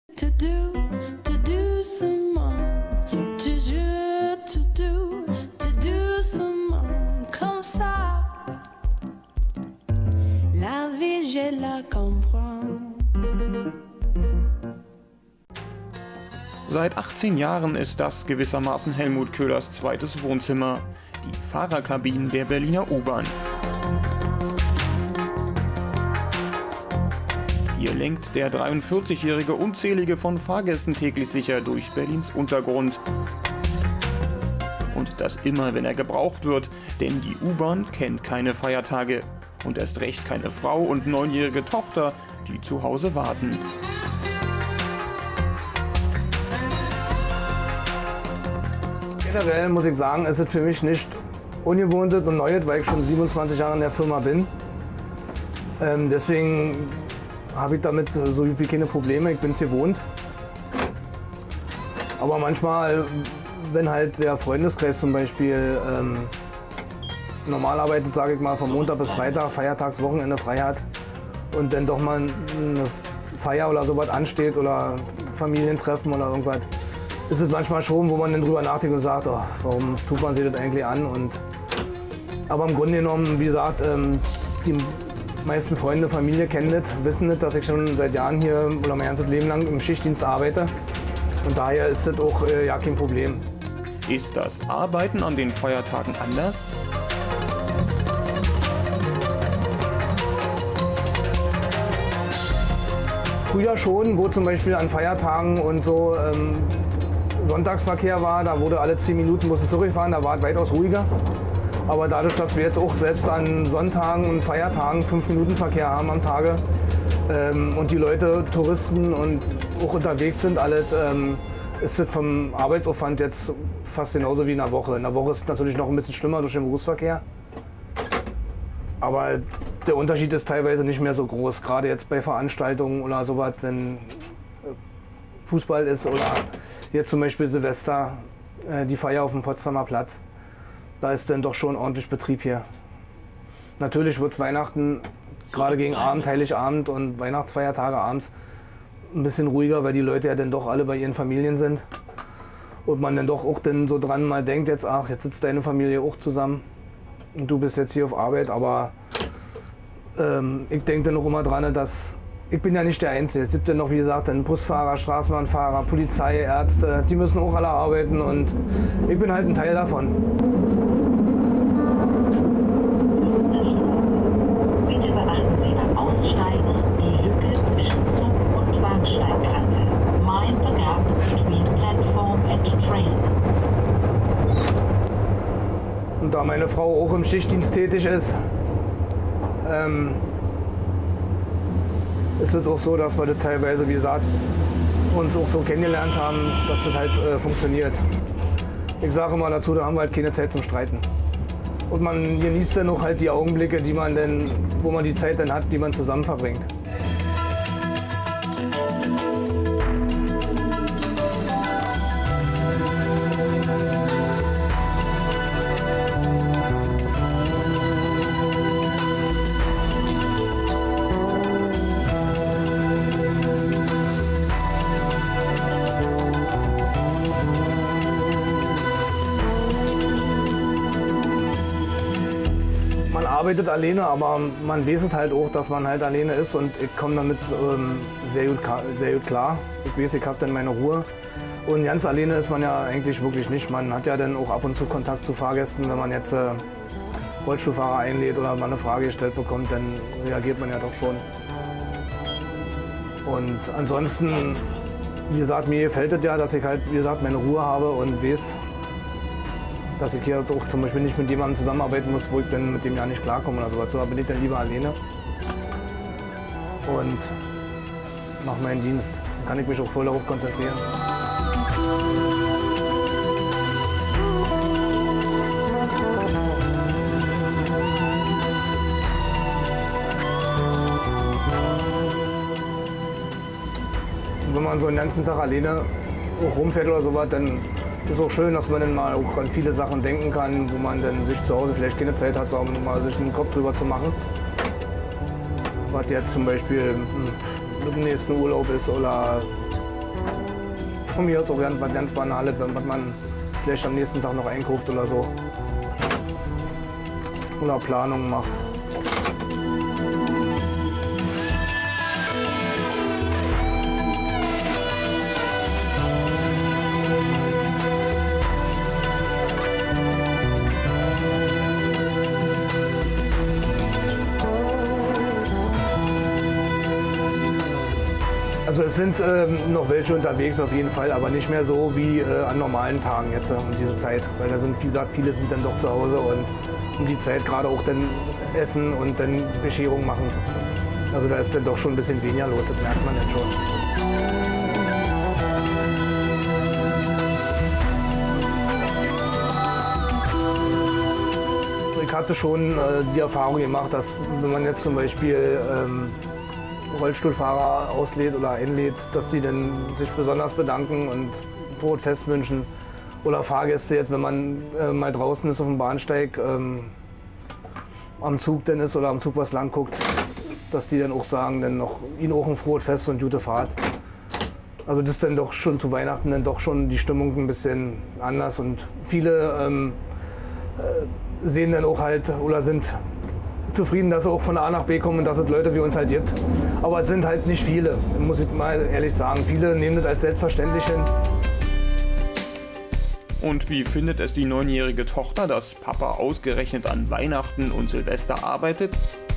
To do seulement, toujours to do seulement, comme ça. La vie, je la comprends. Seit 18 Jahren ist das gewissermaßen Helmut Köhlers zweites Wohnzimmer, die Fahrerkabinen der Berliner U-Bahn. Hier lenkt der 43-Jährige unzählige von Fahrgästen täglich sicher durch Berlins Untergrund. Und das immer, wenn er gebraucht wird, denn die U-Bahn kennt keine Feiertage und erst recht keine Frau und 9-jährige Tochter, die zu Hause warten. Generell muss ich sagen, ist es für mich nicht ungewohnt und Neues, weil ich schon 27 Jahre in der Firma bin. Deswegen habe ich damit so gut wie keine Probleme, ich bin es gewohnt. Aber manchmal, wenn halt der Freundeskreis zum Beispiel normal arbeitet, sage ich mal, von Montag bis Freitag, Feiertags, Wochenende frei hat und dann doch mal eine Feier oder sowas ansteht oder Familientreffen oder irgendwas, ist es manchmal schon, wo man dann drüber nachdenkt und sagt, oh, warum tut man sich das eigentlich an? Aber im Grunde genommen, wie gesagt, die meisten Freunde, Familie kennen das, wissen das, dass ich schon seit Jahren hier oder mein ganzes Leben lang im Schichtdienst arbeite. Und daher ist das auch ja kein Problem. Ist das Arbeiten an den Feiertagen anders? Früher schon, wo zum Beispiel an Feiertagen und so Sonntagsverkehr war, da wurde alle 10 Minuten mussten zurückfahren, da war es weitaus ruhiger. Aber dadurch, dass wir jetzt auch selbst an Sonntagen und Feiertagen 5 Minuten Verkehr haben am Tage und die Leute, Touristen und auch unterwegs sind, alles, ist es vom Arbeitsaufwand jetzt fast genauso wie in der Woche. In der Woche ist es natürlich noch ein bisschen schlimmer durch den Berufsverkehr. Aber der Unterschied ist teilweise nicht mehr so groß, gerade jetzt bei Veranstaltungen oder sowas, wenn Fußball ist oder jetzt zum Beispiel Silvester, die Feier auf dem Potsdamer Platz. Da ist dann doch schon ordentlich Betrieb hier. Natürlich wird es Weihnachten, gerade gegen Abend, Heiligabend und Weihnachtsfeiertage abends, ein bisschen ruhiger, weil die Leute ja dann doch alle bei ihren Familien sind. Und man dann doch auch dann so dran mal denkt, jetzt, ach, jetzt sitzt deine Familie auch zusammen und du bist jetzt hier auf Arbeit. Aber ich denke dann auch immer dran, dass ich bin ja nicht der Einzige. Es gibt ja noch, wie gesagt, dann Busfahrer, Straßenbahnfahrer, Polizei, Ärzte, die müssen auch alle arbeiten und ich bin halt ein Teil davon. Bitte beachten Sie beim Aussteigen die Lücke zwischen Zug- und Bahnsteigkante. Mind the gap between platform and train. Und da meine Frau auch im Schichtdienst tätig ist, ist es auch so, dass wir das teilweise, wie gesagt, uns auch so kennengelernt haben, dass das halt funktioniert. Ich sage immer dazu, da haben wir halt keine Zeit zum Streiten. Und man genießt dann auch halt die Augenblicke, die man denn, wo man die Zeit dann hat, die man zusammen verbringt. Man arbeitet alleine, aber man weiß es halt auch, dass man halt alleine ist und ich komme damit sehr gut klar. Ich weiß, ich habe dann meine Ruhe und ganz alleine ist man ja eigentlich wirklich nicht. Man hat ja dann auch ab und zu Kontakt zu Fahrgästen, wenn man jetzt Rollstuhlfahrer einlädt oder mal eine Frage gestellt bekommt, dann reagiert man ja doch schon. Und ansonsten, wie gesagt, mir gefällt es ja, dass ich halt, wie gesagt, meine Ruhe habe und weiß, dass ich hier auch zum Beispiel nicht mit jemandem zusammenarbeiten muss, wo ich dann mit dem ja nicht klarkomme oder sowas. So bin ich dann lieber alleine und mache meinen Dienst. Dann kann ich mich auch voll darauf konzentrieren. Und wenn man so den ganzen Tag alleine auch rumfährt oder sowas, dann ist auch schön, dass man dann mal auch an viele Sachen denken kann, wo man dann sich zu Hause vielleicht keine Zeit hat, um mal sich einen Kopf drüber zu machen. Was jetzt zum Beispiel mit dem nächsten Urlaub ist oder von mir aus auch was ganz Banales, was man vielleicht am nächsten Tag noch einkauft oder so. Oder Planungen macht. Also es sind noch welche unterwegs auf jeden Fall, aber nicht mehr so wie an normalen Tagen jetzt um diese Zeit. Weil da sind, wie gesagt, viele sind dann doch zu Hause und um die Zeit gerade auch dann essen und dann Bescherung machen. Also da ist dann doch schon ein bisschen weniger los, das merkt man dann schon. Ich hatte schon die Erfahrung gemacht, dass wenn man jetzt zum Beispiel Rollstuhlfahrer auslädt oder einlädt, dass die dann sich besonders bedanken und Brotfest wünschen. Oder Fahrgäste jetzt, wenn man mal draußen ist auf dem Bahnsteig, am Zug dann ist oder am Zug was lang guckt, dass die dann auch sagen, dann noch ihnen auch ein frohes Fest und gute Fahrt. Also das ist dann doch schon zu Weihnachten dann doch schon die Stimmung ein bisschen anders und viele sehen dann auch halt oder sind zufrieden, dass sie auch von A nach B kommen und dass es Leute wie uns halt gibt. Aber es sind halt nicht viele, muss ich mal ehrlich sagen. Viele nehmen das als selbstverständlich hin. Und wie findet es die 9-jährige Tochter, dass Papa ausgerechnet an Weihnachten und Silvester arbeitet?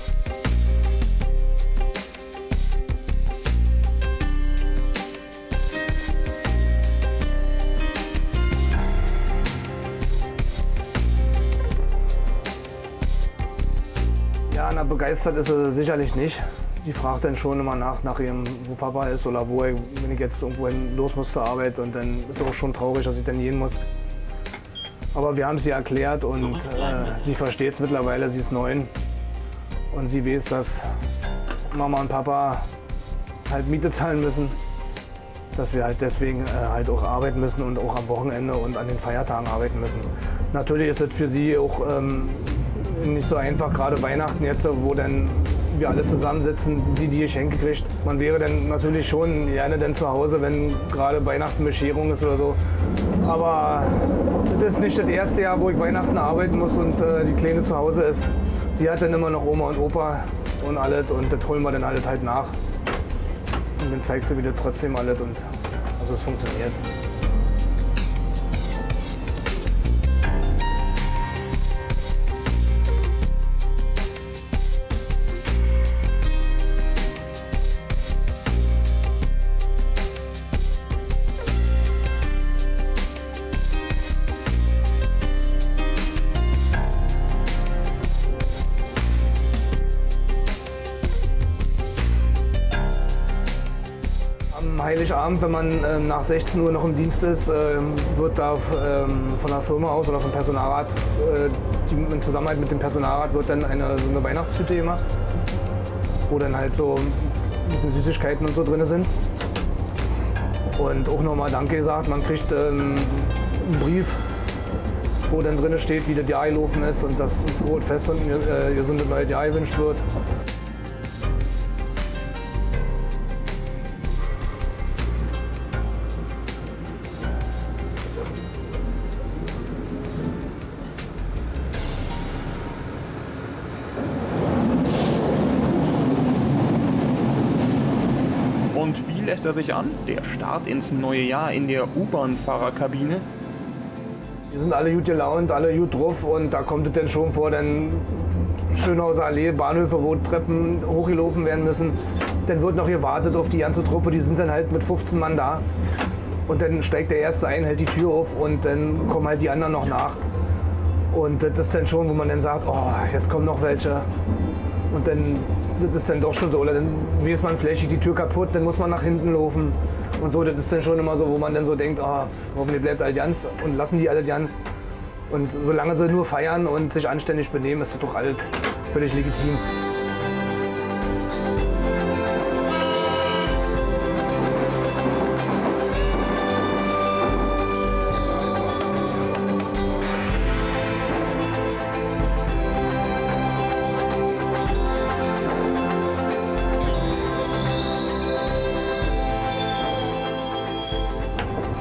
Ja, na, begeistert ist sie sicherlich nicht. Die fragt dann schon immer nach ihrem, wo Papa ist oder wo er, wenn ich jetzt irgendwo los muss zur Arbeit, und dann ist sie auch schon traurig, dass ich dann gehen muss. Aber wir haben es ihr erklärt und sie versteht es mittlerweile, sie ist 9 und sie weiß, dass Mama und Papa halt Miete zahlen müssen, dass wir halt deswegen halt auch arbeiten müssen und auch am Wochenende und an den Feiertagen arbeiten müssen. Natürlich ist es für sie auch nicht so einfach, gerade Weihnachten jetzt, wo dann wir alle zusammensitzen, sie die Geschenke kriegt. Man wäre dann natürlich schon gerne dann zu Hause, wenn gerade Weihnachten Bescherung ist oder so. Aber das ist nicht das erste Jahr, wo ich Weihnachten arbeiten muss und die Kleine zu Hause ist. Sie hat dann immer noch Oma und Opa und alles und das holen wir dann alles halt nach. Und dann zeigt sie wieder trotzdem alles und also es funktioniert. Heiligabend, wenn man nach 16 Uhr noch im Dienst ist, wird da von der Firma aus oder vom Personalrat, in Zusammenarbeit mit dem Personalrat, wird dann so eine Weihnachtstüte gemacht, wo dann halt so ein bisschen Süßigkeiten und so drin sind. Und auch nochmal Danke gesagt, man kriegt einen Brief, wo dann drin steht, wie das Jahr gelaufen ist und dass ein frohes Fest und ein gesundes neues Jahr gewünscht wird. Und wie lässt er sich an? Der Start ins neue Jahr in der U-Bahn-Fahrerkabine? Die sind alle gut gelaunt, alle gut drauf und da kommt es dann schon vor, dann Schönhauser Allee, Bahnhöfe, wo Treppen hochgelaufen werden müssen. Dann wird noch gewartet auf die ganze Truppe, die sind dann halt mit 15 Mann da. Und dann steigt der Erste ein, hält die Tür auf und dann kommen halt die anderen noch nach. Und das ist dann schon, wo man dann sagt, oh, jetzt kommen noch welche. Und dann, das ist dann doch schon so, oder dann weiß man vielleicht die Tür kaputt, dann muss man nach hinten laufen. Und so, das ist dann schon immer so, wo man dann so denkt, oh, hoffentlich bleibt alles ganz und lassen die alle ganz. Und solange sie nur feiern und sich anständig benehmen, ist das doch alles völlig legitim.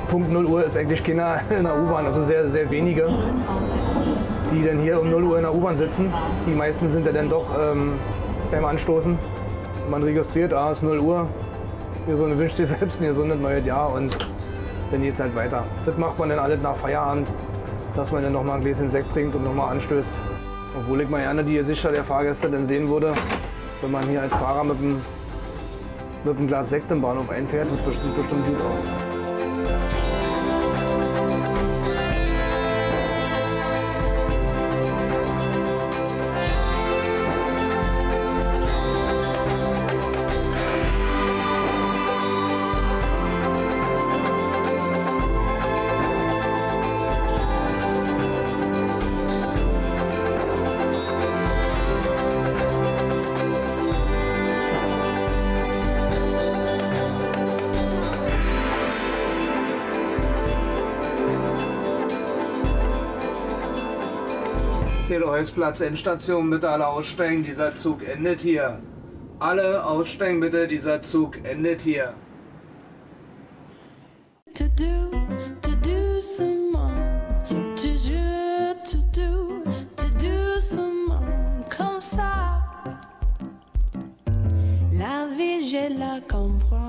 Punkt 0 Uhr ist eigentlich keiner in der U-Bahn, also sehr, sehr wenige, die dann hier um 0 Uhr in der U-Bahn sitzen. Die meisten sind ja dann doch beim Anstoßen. Man registriert, es ist 0 Uhr, ihr wünscht sich selbst ein gesundes neues Jahr und dann geht es halt weiter. Das macht man dann alles nach Feierabend, dass man dann noch mal ein Gläschen Sekt trinkt und noch mal anstößt. Obwohl ich mal gerne die Gesichter der Fahrgäste dann sehen würde, wenn man hier als Fahrer mit einem Glas Sekt im Bahnhof einfährt, sieht bestimmt gut aus. Teleholzplatz, Endstation, bitte alle aussteigen, dieser Zug endet hier. Alle aussteigen bitte, dieser Zug endet hier. To do some more, toujours to do some more, comme ça. La vie, je la comprends.